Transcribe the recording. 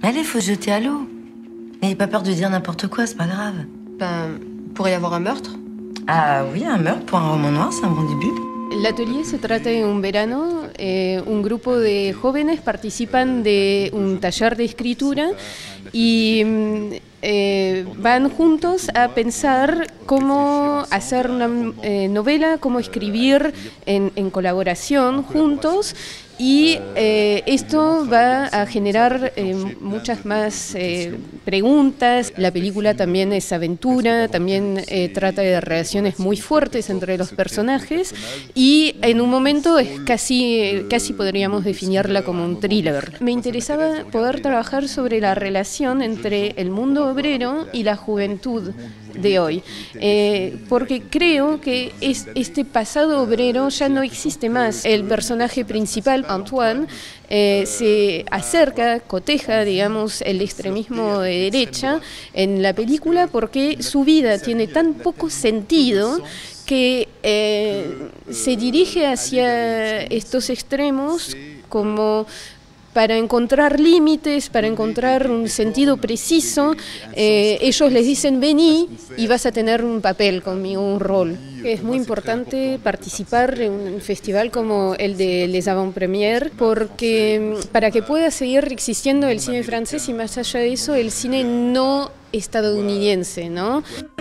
Allez, faut se jeter à l'eau. N'ayez pas peur de dire n'importe quoi, c'est pas grave. Ben, pourrait y avoir un meurtre? Ah oui, un meurtre pour un roman noir, c'est un bon début. El atelier se trata de un verano, un grupo de jóvenes participan de un taller de escritura y van juntos a pensar cómo hacer una novela, cómo escribir en colaboración juntos. Y esto va a generar muchas más preguntas. La película también es aventura, también trata de relaciones muy fuertes entre los personajes y en un momento es casi podríamos definirla como un thriller. Me interesaba poder trabajar sobre la relación entre el mundo obrero y la juventud de hoy, porque creo que este pasado obrero ya no existe más. El personaje principal, Antoine, se acerca, coteja, digamos, el extremismo de derecha en la película porque su vida tiene tan poco sentido que se dirige hacia estos extremos como para encontrar límites, para encontrar un sentido preciso. Ellos les dicen vení y vas a tener un papel conmigo, un rol. Es muy importante participar en un festival como el de Les Avant-Premières porque para que pueda seguir existiendo el cine francés y más allá de eso el cine no estadounidense, ¿no?